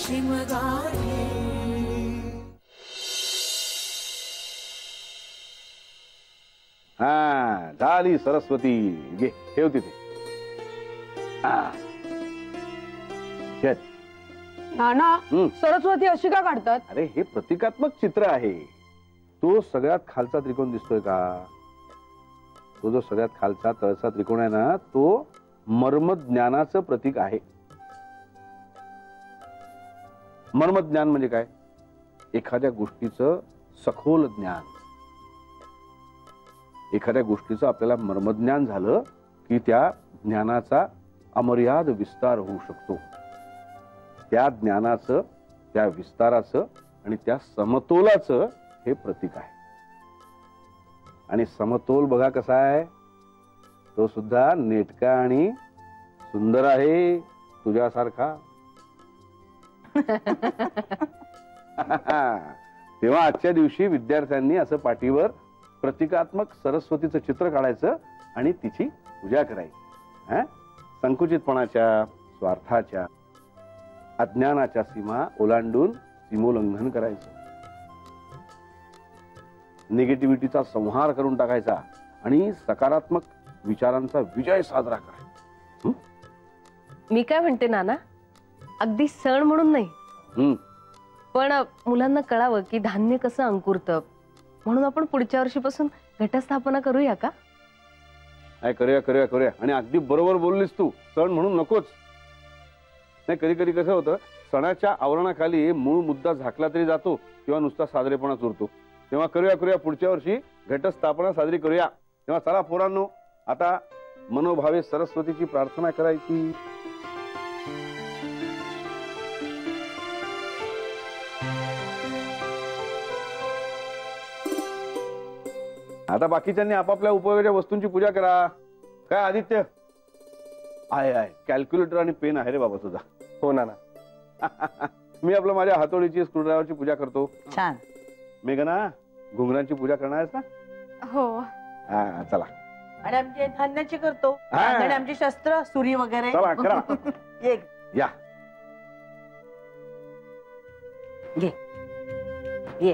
शिमगारी। हा झाली सरस्वती, घे ठेव तिथे। नाना, सरस्वती अशी का काढतात? अरे हे प्रतिकात्मक चित्र आहे। तो सगळ्यात खालचा त्रिकोण दिसतोय का? तो जो सगळ्यात खालचा तळसा त्रिकोण आहे ना, तो मर्मज्ञानाचं प्रतीक आहे। मर्मज्ञान म्हणजे काय? एखाद्या गोष्टीचं सखोल ज्ञान। एखाद्या गोष्टीचं आपल्याला मर्मज्ञान झालं की त्या ज्ञानाचा अमर्याद विस्तार होऊ शकतो। त्या ज्ञानाचं, त्या विस्ताराचं आणि त्या समतोलाचं हे प्रतीक आहे। आणि समतोल बघा कसा आहे, तो सुद्धा नेटका आणि सुंदर आहे, तुझ्यासारखा। तेव्हा आजच्या दिवशी विद्यार्थ्यांनी असं पाठीवर प्रतिकात्मक सरस्वतीचं चित्र काढायचं आणि तिची पूजा करायची। संकुचितपणाच्या, स्वार्थाच्या, अज्ञानाच्या सीमा ओलांडून सीमोल्लंघन करायचं। निगेटिव्हिटीचा संहार करून टाकायचा आणि सकारात्मक विचारांचा विजय साजरा करायचा। मी काय म्हणते नाना, अगदी सण म्हणून नाही, पण मुलांना कळावं की धान्य कसं अंकुरतं, म्हणून आपण पुढच्या वर्षीपासून घटस्थापना करूया का? करूया करूया करूया। आणि अगदी बरोबर बोललीस तू, सण म्हणून नकोच। नाही, कधी कधी कसं होतं, सणाच्या आवरणाखाली मूळ मुद्दा झाकला तरी जातो किंवा नुसता साजरेपणा उरतो। तेव्हा करूया करूया, पुढच्या वर्षी घटस्थापना साजरी करूया। तेव्हा चला पोरांनो, आता मनोभावे सरस्वतीची प्रार्थना करायची। आता बाकीच्यांनी आपापल्या उपयोगाच्या वस्तूंची पूजा करा। काय आदित्य? आहे कॅल्क्युलेटर आणि पेन आहे रे बाबा तुझा। हो ना। मी आपलं माझ्या हातोडीची, स्क्रूड्रायव्हरची पूजा करतो। छान। मेघना, घुंगरांची पूजा करणार आहेस ना? हो। चला। आणि आमची धान्याची करतो, आणि आमची शस्त्र, सुरी वगैरे। चला करा। या घे ये।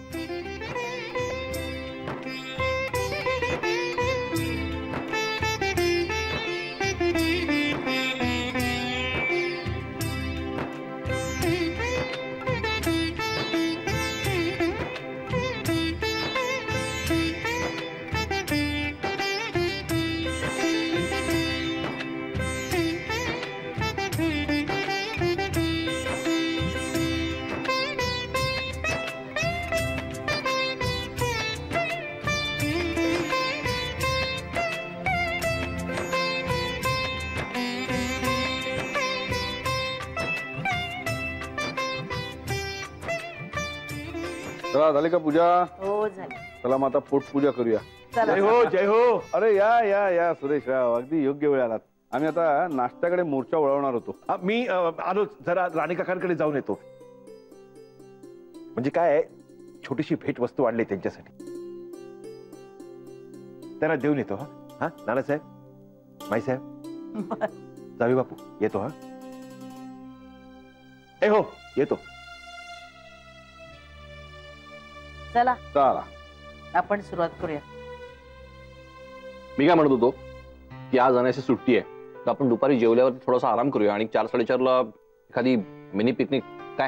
चला, झाली का पूजा? हो झाली। चला मग आता पोट पूजा करूया। जय हो जय हो। अरे या या या सुरेश राव, अगदी योग्य वेळ आलात। आम्ही आता नाश्त्याकडे मोर्चा वळवणार होतो। मी आलो, जरा राणी काकांकडे जाऊन येतो। म्हणजे काय, छोटीशी भेट वस्तू आणली त्यांच्यासाठी, त्यांना देऊन येतो। हा नानासाहेब, माईसाहेब, जावी बापू, येतो। हा ए हो, येतो। चला चला, आपण सुरुवात करूया। मी काय म्हणत होतो की आज जाण्याची सुट्टी आहे, तर आपण दुपारी जेवल्यावर थोडासा आराम करूया आणि 4-4:30ला एखादी मिनी पिकनिक, काय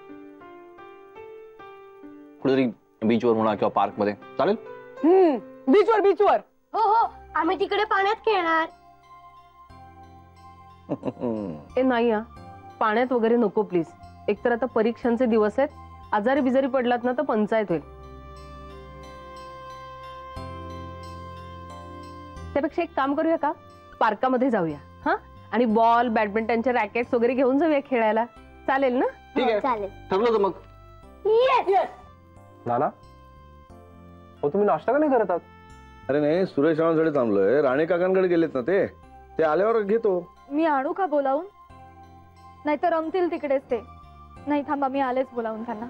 कुठेतरी बीचवर म्हणा किंवा पार्क मध्ये, चालेल? बीचवर बीचवर। हो हो, आम्ही तिकडे पाण्यात खेळणार। ए नाही, पाण्यात वगैरे नको प्लीज। एकतर आता परीक्षांचे दिवस आहेत, आजारी बिजारी पडलात ना तर पंचायत होईल। त्यापेक्षा एक काम करूया का, पार्कामध्ये जाऊया। हा, आणि बॉल, बॅडमिंटनचे रॅकेट्स वगैरे घेऊन जाऊया खेळायला, चालेल ना? ठीक आहे, चालेल। ठरलं तर मग। नाना, हो तुम्ही नाश्ता का नाही करत आहात? अरे नाही, सुरेश रावांकडे थांबलोय, राणे काकांकडे गेलेत ना ते आल्यावर घेतो। मी आणू का बोलावून? नाहीतर रमतील तिकडेच ते। नाही थांबा, मी आलेच बोलावून त्यांना।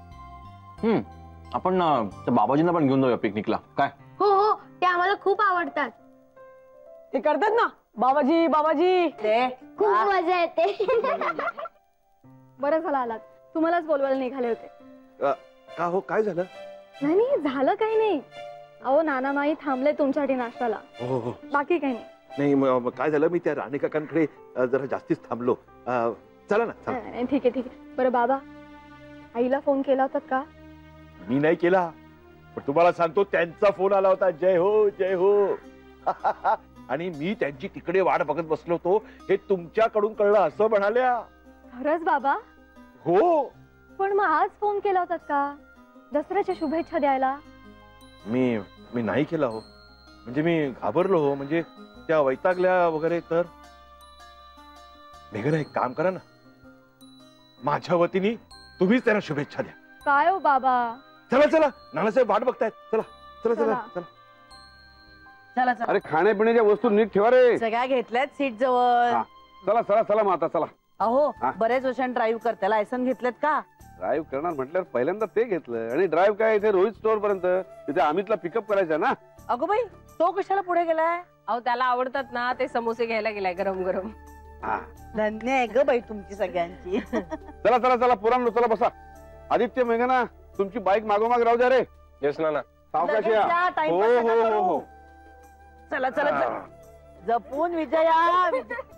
आपण बाबाजींना पण घेऊन जाऊया पिकनिकला, काय? हो हो, ते आम्हाला खूप आवडतात। ते करतात ना बाबाजी बाबाजी, खूप मजा येते। बरं झालं आलात. तुम्हालाच बोलवायला निघाले होते. का हो, काय झालं? नाही नाही, झालं काही नाही. अहो नाना माई थांबले तुमच्यासाठी नाश्त्याला. हो हो, बाकी काही नाही. नाही काय झालं, मी त्या राणे काकांकडे जरा जास्तीच थांबलो. चला ना, चला. नाही, ठीक आहे ठीक आहे. बरं बाबा, आईला फोन केला होता का? मी नाही केला, पण तुम्हाला सांगतो त्यांचा फोन आला होता. जय हो जय हो. आणि मी त्यांची तिकडे वाट बघत बसलो होतो, हे तुमच्याकडून कळलं असं म्हणाल्या. खरंच बाबा? हो. पण मग आज फोन केला होता का दसऱ्याच्या शुभेच्छा द्यायला? मी नाही केला हो, म्हणजे मी घाबरलो हो, म्हणजे त्या वैतागल्या वगैरे. तर मेघना, एक काम करा ना, माझ्या वतीने तुम्हीच त्यांना शुभेच्छा द्या. काय हो बाबा? चला चला, नानासाहेब वाट बघतायत. चला चला चला चला. चला. चला चला, अरे खाण्यापिण्याच्या वस्तू नीट ठेवा रे. सगळ्या घेतल्यात सीट जवळ. हा. चला चला चला मग आता चला. अहो हा. बरेच वर्षांनी ड्राईव्ह करते, लायसन घेतलेत का? ड्राईव्ह करणार म्हटल्यावर पहिल्यांदा ते घेतलं. आणि ड्राईव्ह काय, इथे रोहित स्टोअर पर्यंत, तिथे अमितला पिकअप करायचं ना. अगो बाई, तो कशाला पुढे गेलाय? अहो त्याला आवडतात ना ते समोसे घ्यायला गेलाय गरम गरम. हा. धन्य आहे ग बाई तुमची सगळ्यांची. चला चला चला पुराण, चला बसा. आदित्य, मेघना, तुमची बाईक मागोमाग राहू द्या रे. येस ना. सावकाश या. लगेच जा, हो टाइमपास हो नका हो करू. हो. चला चला चला, जपून विजया.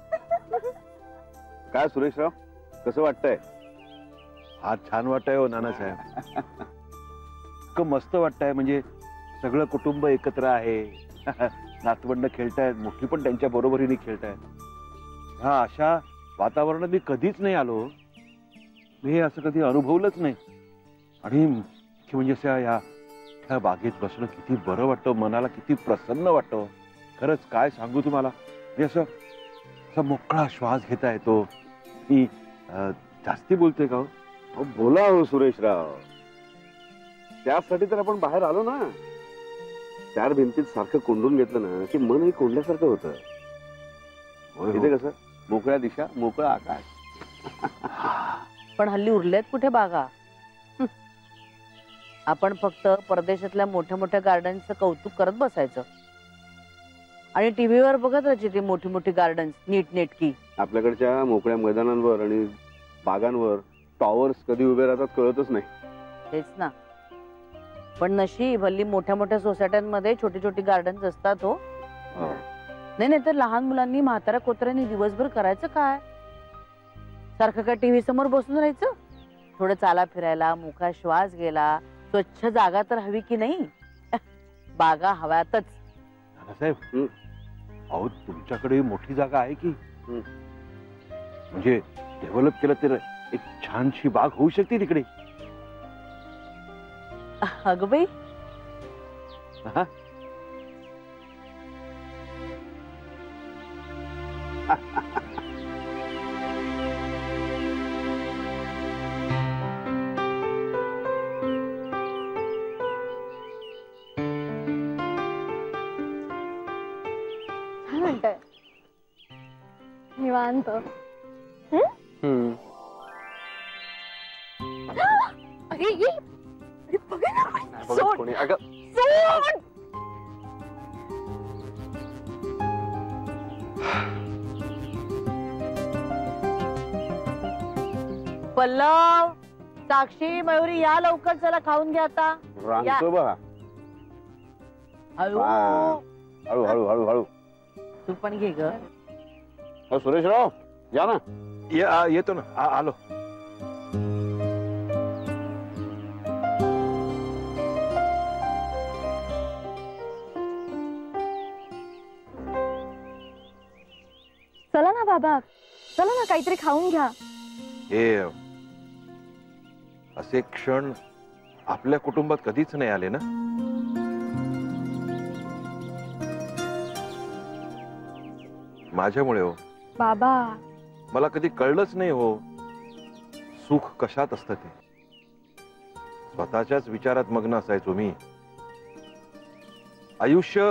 काय सुरेशराव, कसं वाटतंय? हा, छान वाटतंय हो नानासाहेब. इतकं मस्त वाटतंय, म्हणजे सगळं कुटुंब एकत्र आहे. नातवंड खेळतायत, मोठी पण त्यांच्या बरोबरीने खेळतायत. हा अशा वातावरणात मी कधीच नाही आलो. मी हे असं कधी अनुभवलंच नाही. आणि मुख्य म्हणजे असं या बागेत बसणं किती बरं वाटतं, मनाला किती प्रसन्न वाटतं. खरंच काय सांगू तुम्हाला, मी असं मोकळा श्वास घेता येतो. मी जास्ती बोलतोय का हो? अहो, बोला हो सुरेशराव, त्यासाठी तर आपण बाहेर आलो ना. चार भिंतीत सारखं कोंडून घेतलं ना की मनही कोंडल्यासारखं होतं. इथे कसं मोकळ्या दिशा, मोकळं आकाश. पण हल्ली उरलेत कुठे बागा? आपण फक्त परदेशातल्या मोठ्या मोठ्या गार्डनचं कौतुक करत बसायचं आणि टीव्हीवर बघत राहायची ती मोठी मोठी गार्डन नीटनेटकी. आपल्याकडच्या मोकळ्या मैदानांवर आणि बागांवर टॉवर्स कधी उभे राहतात कळतच नाही. तेच ना. पण नशीब हल्ली मोठ्या मोठ्या सोसायट्यांमध्ये छोटी छोटी गार्डन्स असतात. हो नाही तर लहान मुलांनी म्हाताऱ्या कोत्र्यांनी दिवसभर करायचं काय? सारखं काय टीव्ही समोर बसून राहायचं? थोडं चाला फिरायला, मोकळा श्वास घ्यायला, स्वच्छ जागा तर हवी की नाही? बागा हव्यातच. नानासाहेब, अहो तुमच्याकडे मोठी जागा आहे की, म्हणजे डेव्हलप केलं तर एक छानशी बाग होऊ शकते तिकडे. अगं बाई, काय म्हणताय? निवांत. अरे ये. अरे बघा ना. सोड. सोड. पल्लव, साक्षी, मयुरी, या लवकर, चला खाऊन घ्या आता. रांगतो बघा. हळू. हळू हळू हळू हळू. तू पण घे ग. सुरेशराव या ना. येतो ना, आलो. चला ना बाबा, चला ना, काहीतरी खाऊन घ्या. हे असे क्षण आपल्या कुटुंबात कधीच नाही आले ना. माझ्यामुळे हो बाबा. मला कधी कळलंच नाही हो सुख कशात असतं ते. स्वतःच्याच विचारात मग्न असायचो मी. आयुष्य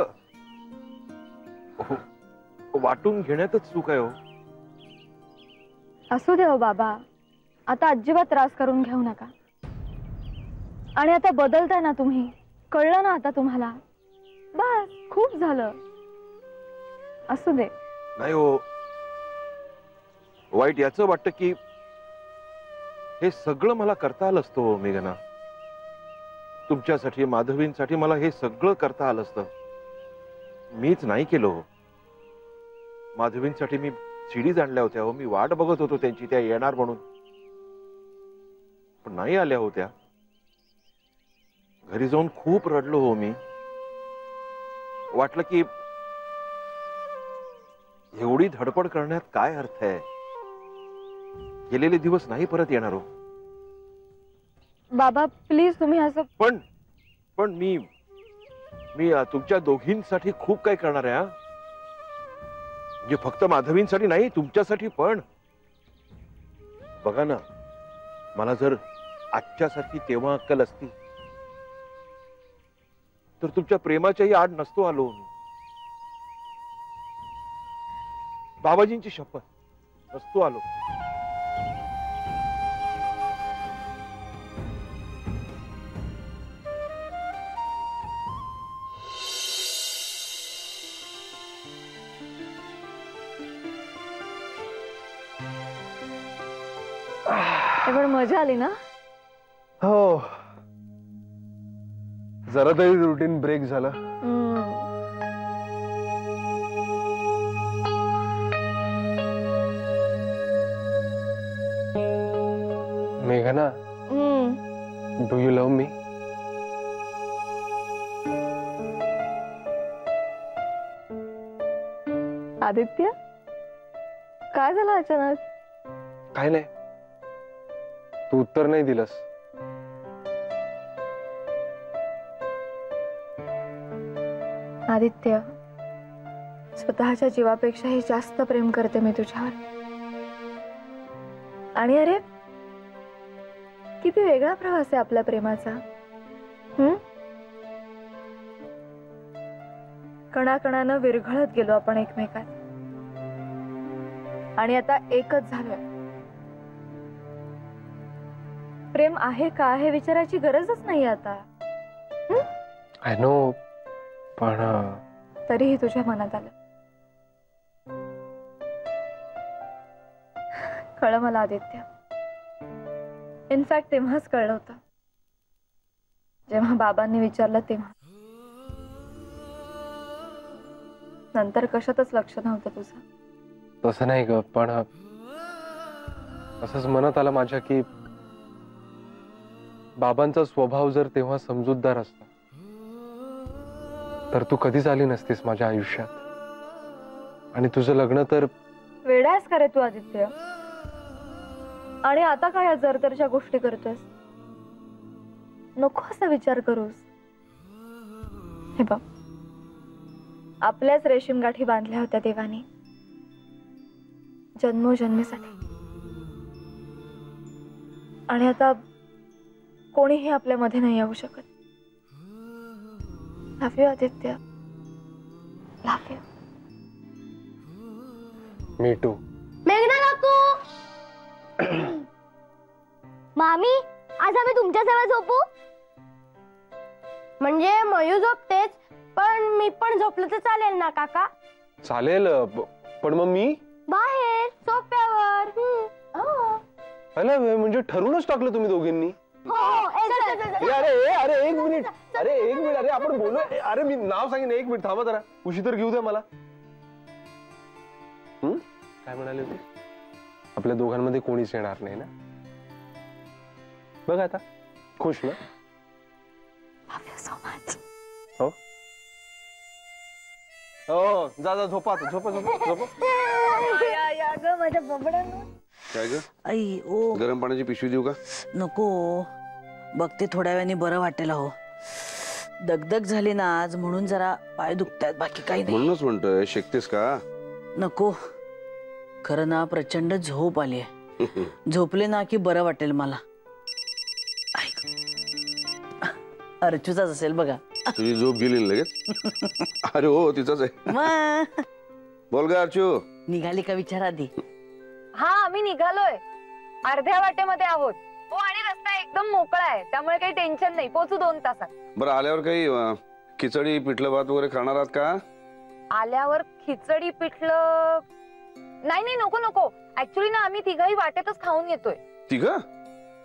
वाटून घेण्यातच सुख आहे हो. असू दे हो बाबा, आता अजिबात त्रास करून घेऊ नका. आणि आता बदलताय ना तुम्ही, कळलं ना आता तुम्हाला. बस खूप झालं. असू दे. नाही हो, वाईट याचं वाटतं की हे सगळं मला करता आलं असतं हो मेघना. तुमच्यासाठी, माधवींसाठी मला हे सगळं करता आलं असतं. मीच नाही केलं हो. माधवींसाठी मी सीडीज आणल्या होत्या हो. मी वाट बघत होतो त्यांची, त्या येणार म्हणून, पण नाही आल्या होत्या. घरी जाऊन खूप रडलो हो मी. वाटलं की एवढी धडपड करण्यात काय अर्थ आहे. गेलेले दिवस नाही परत येणार हो. बाबा प्लीज तुम्ही असं. पण मी तुमच्या दोघींसाठी खूप काही करणार आहे. म्हणजे फक्त माधवींसाठी नाही, तुमच्यासाठी पण. बघा ना, मला जर आजच्यासारखी तेव्हा अक्कल असती तर तुमच्या प्रेमाच्याही आड नसतो आलो मी. बाबाजींची शपथ, नसतो आलो. पण मजा आली ना. हो, जरा तरी रुटीन ब्रेक झाला. मेघना, do you love me? Aditya, काय झालं अचानक? काय नाही, तू उत्तर नाही दिलंस. आदित्य, स्वतःच्या जीवापेक्षाही जास्त प्रेम करते मी तुझ्यावर. आणि अरे, किती वेगळा प्रवास आहे आपल्या प्रेमाचा. कणाकणानं विरघळत गेलो आपण एकमेकात, आणि आता एकच झालोय. प्रेम आहे का हे विचारायची गरजच नाही आता. आय नो, पण तरीही तुझ्या मनात आलं. कळलं मला आदित्य. इनफॅक्ट तेव्हाच कळलं होतं जेव्हा बाबांनी विचारलं तेव्हा. नंतर कशातच लक्ष नव्हतं तुझं. तसं नाही ग, पण असंच मनात आलं माझ्या की बाबांचा स्वभाव जर तेव्हा समजूतदार असता तर तू कधीच आली नसतीस माझ्या आयुष्यात. आणि तुझं लग्न तर. वेडायस का रे तू आदित्य? आणि आता काय जरतरच्या गोष्टी करतोस? नको असा विचार करूस. हे बघ, आपल्याच रेशीम गाठी बांधल्या होत्या देवानी जन्मोजन्मीसाठी. आणि आता कोणीही आपल्या मध्ये नाही येऊ शकत. Love you Aditya, love you. Me too. मेघना काकू. मामी, आज आम्ही तुमच्या जवळ झोपू? म्हणजे मयू झोपतेच, पण मी पण झोपलं तर चालेल ना काका? चालेल, पण मग मी बाहेर सोफ्यावर. म्हणजे ठरूनच टाकलं तुम्ही दोघींनी? अरे एक मिनिट, अरे आपण बोलू. अरे मी नाव सांगेन, एक मिनिट थांबा जरा. उशी तर घेऊ द्या मला. काय म्हणाले होते? आपल्या दोघांमध्ये कोणीच येणार नाही ना? बघ आता, खुश ना? हो हो, जा झोपा, झोपा. माझ्या बबड्यांना काय ग, आई ओ, गरम पाण्याची पिशवी देऊ का? नको, बघते थोड्या वेळाने बरं वाटेल. हो, दगदग झाली ना आज, म्हणून जरा पाय दुखतायत, बाकी काही नाही. म्हणूनच म्हणतोय, शेकतेस का? नको, खरं ना प्रचंड झोप आली आहे. झोपले ना की बरं वाटेल मला. अर्चूचाच असेल बघा. तुझी झोप गेली लगेच? अरे हो, तिचाच आहे. बोल गा अर्चू, निघाली का विचार आधी? हा, आम्ही निघालोय. अर्ध्या वाटेमध्ये आहोत. हो, आणि रस्ता एकदम मोकळा आहे, त्यामुळे काही टेन्शन नाही. पोहोचू 2 तासात. बरं, आल्यावर काही खिचडी पिठलं भात वगैरे खाणार आहात का? आल्यावर खिचडी पिठलं? नाही, नको. ऍक्च्युली ना आम्ही तिघही वाटेतच खाऊन येतोय. तिघं?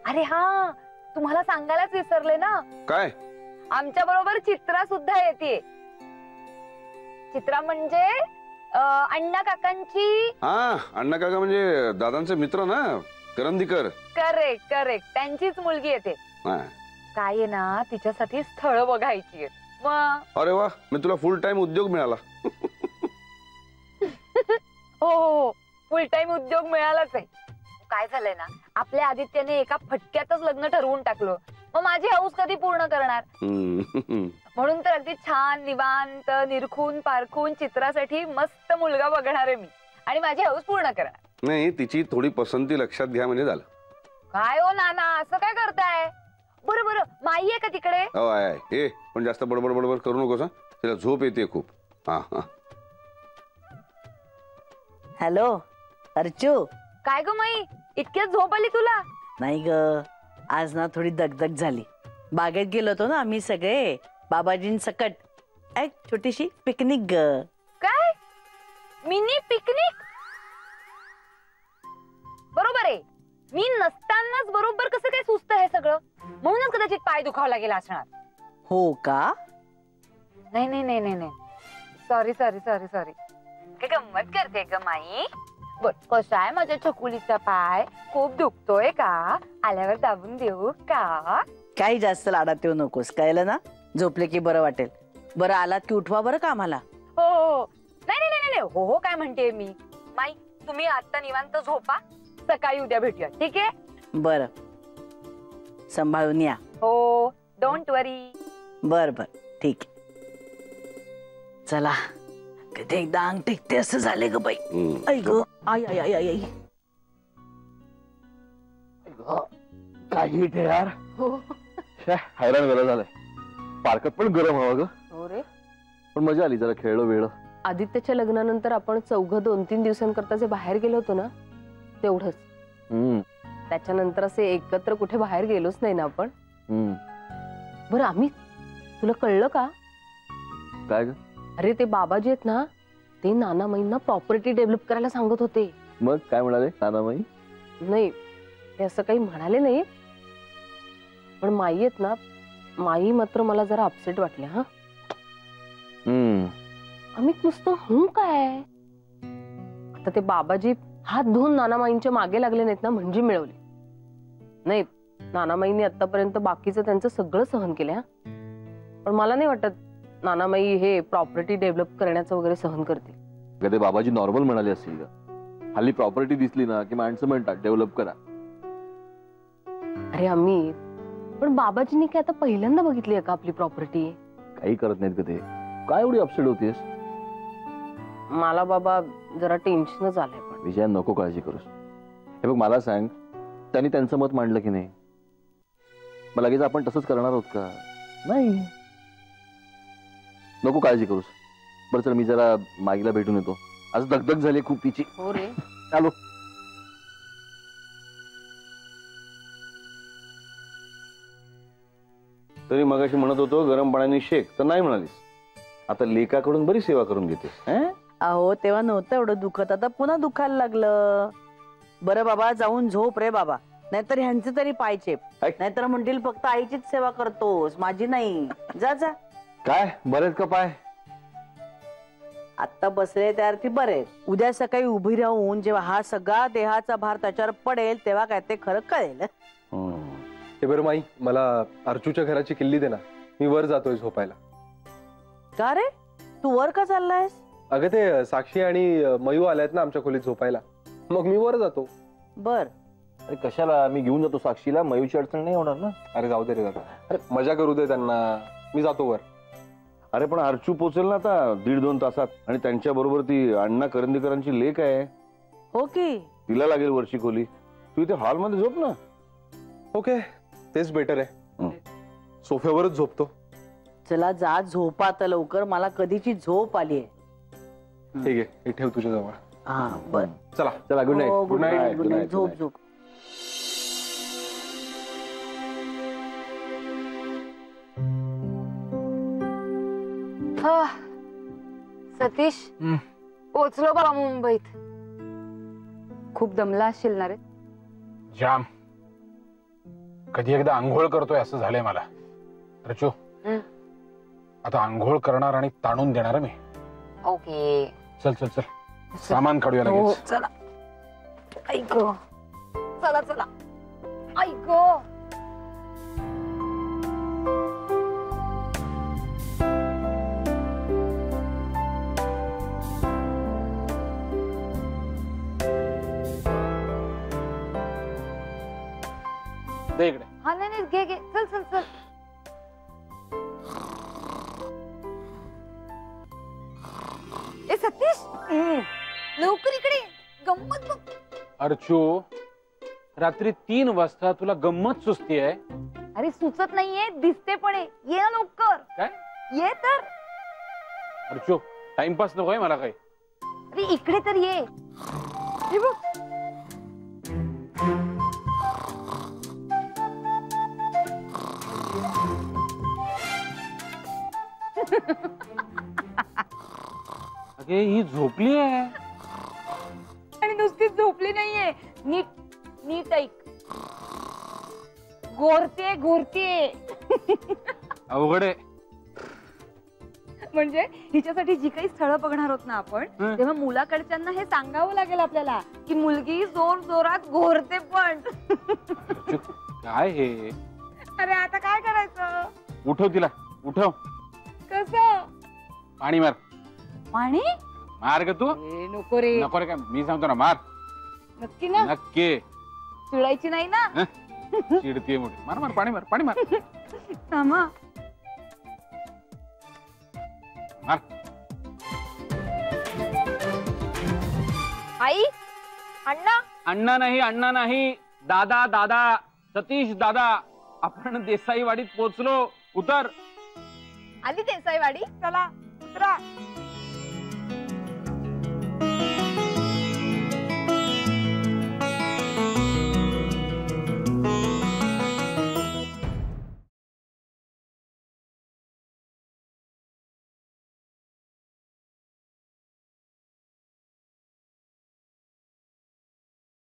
अरे हा, तुम्हाला सांगायलाच विसरले ना, काय? आमच्या बरोबर चित्रा सुद्धा येते. चित्रा म्हणजे अण्णा काकांची. हा, अण्णा काका म्हणजे दादांचे मित्र ना, करंदीकर. करेक्ट करेक्ट, त्यांचीच मुलगी येते. काय आहे ना, तिच्यासाठी स्थळ बघायची आहेत. अरे वा, मी तुला फुल टाइम उद्योग मिळाला. हो हो, फुल टाइम उद्योग मिळालाच आहे. काय झालंय ना, आपल्या आदित्यने एका फटक्यातच लग्न ठरवून टाकलं. मग माझी हौस कधी पूर्ण करणार? म्हणून तर अगदी छान निवांत निरखून पारखून चित्रासाठी मस्त मुलगा बघणार आहे मी, आणि माझी हौस पूर्ण करणार. नाही, तिची थोडी पसंती लक्षात घ्या म्हणजे झालं. काय हो नाना, असं काय करताय? बरं बरं, माई आहे का तिकडे? हो आहे. पण जास्त बडबड बडबड करू नकोस, तिला झोप येते खूप. हा हा. हॅलो अर्चू. काय ग माई, इतक्यात झोप आली तुला? नाही ग, आज ना थोडी दगदग झाली. बागेत गेलो होतो ना आम्ही सगळे, बाबाजींसकट. एक छोटीशी पिकनिक ग. काय मिनी पिकनिक? बरोबर आहे, मी नसतानाच बरोबर कसं काय सुचतं हे सगळं? म्हणूनच कदाचित पाय दुखावला गेला असणार. हो का? नाही नाही नाही नाही नाही, सॉरी सॉरी सॉरी सॉरी. काय गंमत करते ग माई? बर, कसा आहे माझ्या छकुलीचा पाय? खूप दुखतोय का? आल्यावर दाबून देऊ का? काही जास्त लाडात येऊ नकोस, कळलं ना? झोपले की बरं वाटेल. बरं आलात की उठवा बरं का आम्हाला. हो हो, नाही नाही नाही नाही, हो हो काय म्हणते मी. माई तुम्ही आता निवांत झोपा, सकाळी उद्या भेटूया, ठीक आहे? बरं, सांभाळून या. हो, डोंट वरी. बर बर, ठीक आहे. चला, कधी एकदा अंग टेकते असं झाले ग बाई. आई ग, आई आई आई आई. काही इथे यार, हैराण वेळा झालाय. पार्कात पण गरम हवा ग. हो रे, पण मजा आली, जरा खेळलो वेळ. आदित्यच्या लग्नानंतर आपण चौघं 2-3 दिवसांकरता जे बाहेर गेलो होतो ना, तेवढंच. त्याच्यानंतर असे एकत्र कुठे बाहेर गेलोच नाही ना आपण. बरं आम्ही, तुला कळलं का? काय ग? अरे ते बाबाजी आहेत ना, ते नानामाईंना प्रॉपर्टी डेव्हलप करायला सांगत होते. मग काय म्हणाले नानामाई? नाही, ते असं काही म्हणाले नाही, पण माई आहेत ना, माई मात्र मला जरा अपसेट वाटले. हा, आम्ही नुसतं काय, आता ते बाबाजी हात धुवून नानामाईंच्या मागे लागले नाहीत ना, म्हणजे मिळवले नाही. नानामाईंनी आतापर्यंत बाकीचं त्यांचं सगळं सहन केलं. हा, पण मला नाही वाटत नानामाई हे प्रॉपर्टी डेव्हलप करण्याचं वगैरे सहन करतील. कधी बाबाजी नॉर्मल म्हणाले असतील का? हल्ली प्रॉपर्टी दिसली ना की माणसं म्हणतात डेव्हलप करा. अरे आम्ही, पण बाबाजींनी काय आता पहिल्यांदा बघितली आहे का आपली प्रॉपर्टी? काही करत नाहीत का ते? काय एवढी अपसेट होतीस? मला बाबा जरा टेन्शनच आलंय. पण विजया नको काळजी करूस. हे बघ मला सांग, त्यांनी त्यांचं मत मांडलं की नाही, मग लगेच आपण तसंच करणार आहोत का? नाही, नको काळजी करूस. बरं चल, मी जरा मागीला भेटून येतो. आज दगदग झाली खूप तिची. हो रे, चालो. तरी मगाशी म्हणत होतो गरम पाण्याने शेक, तर नाही म्हणालीस. आता लेकाकडून बरी सेवा करून घेतेस. अहो तेव्हा नव्हतं एवढं दुखत, आता पुन्हा दुखायला लागलं. बरं बाबा, जाऊन झोप रे बाबा, नाहीतर ह्यांचे तरी पाय चेप. नाहीतर म्हणतील फक्त आईचीच सेवा करतोस, माझी नाही. जा जा. काय बरेच का पाय? आता बसले त्यावरती बरे. उद्या सकाळी उभी राहून जेव्हा हा सगळा देहाचा भार त्याच्यावर पडेल, तेव्हा काय ते खरं कळेल. हे बरं माई, मला अर्चूच्या घराची किल्ली दे ना, मी वर जातोय झोपायला. का रे, तू वर का चाललायस? अगं ते साक्षी आणि मयू आल्यात ना आमच्या खोलीत झोपायला, मग मी वर जातो. बर. अरे कशाला, मी घेऊन जातो साक्षीला, मयूची अडचण नाही होणार ना. अरे जाऊ दे रे दादा, अरे मजा करू दे त्यांना, मी जातो वर. अरे पण अर्चू पोचेल ना आता 1.5-2 तासात, आणि त्यांच्या बरोबर ती अण्णा करंदीकरांची लेक आहे. हो की, तिला लागेल वरची खोली. तू इथे हॉल मध्ये झोप ना. ओके, तेच बेटर आहे. सोफ्यावरच झोपतो. चला जा झोपा आता लवकर, मला कधीची झोप आली आहे. ठीक आहे, हे ठेव तुझ्या जवळ. हा बर, चला चला, good night. Good night. Good night. झोप झोप. सतीश, पोचलो बाबा मुंबईत. खूप दमला असशील ना रे? जाम. कधी एकदा आंघोळ करतोय असं झालंय मला. रचू, आता आंघोळ करणार आणि ताणून देणार मी. ओके. चल चल चल, सामान काढूया लगेच. चला. ऐक, चला चला. ऐक, दे इकडे. हा नाही नाही, घे घे, चल चल चल. ए सतीश, लवकर इकडे, गंमत बघ. अर्चू, रात्री 3 वाजता तुला गंमत सुचती आहे? अरे सुचत नाहीये, दिसते पण आहे. ये ना लवकर. काय? ये तर. अर्चू, टाइमपास नकोय मला काही. अरे इकडे तर ये. हे बघ. अगे ही झोपली आहे. आणि नुसतीच झोपली नाहीये, नीट नीट ऐक. घोरते घोरते. अवघड आहे. म्हणजे हिच्यासाठी जी काही स्थळं बघणार आहोत ना आपण, तेव्हा मुलाकडच्यांना हे सांगावं लागेल आपल्याला की मुलगी जोर जोरात घोरते पण. काय हे? अरे आता काय करायचं? उठव तिला, उठव. कसं? पाणी मार. पाणी मार ग तू. नको रे. नको रे, काय मी सांगतो ना, मार. नक्की ना? नक्की. चिडायची नाही ना? चिडतीये मोठी. मार मार, पाणी मार, पाणी मार. थांबा. मार. आई, अण्णा. अण्णा नाही, अण्णा नाही, दादा, दादा, सतीश दादा. आपण देसाईवाडीत पोहोचलो. उतर. आली देसाईवाडी. चला उतरा.